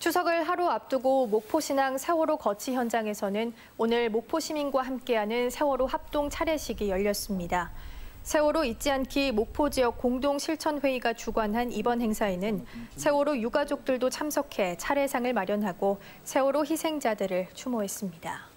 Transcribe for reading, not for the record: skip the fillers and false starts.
추석을 하루 앞두고 목포신항 세월호 거치 현장에서는 오늘 목포 시민과 함께하는 세월호 합동 차례식이 열렸습니다. 세월호 잊지 않기 목포 지역 공동실천회의가 주관한 이번 행사에는 세월호 유가족들도 참석해 차례상을 마련하고 세월호 희생자들을 추모했습니다.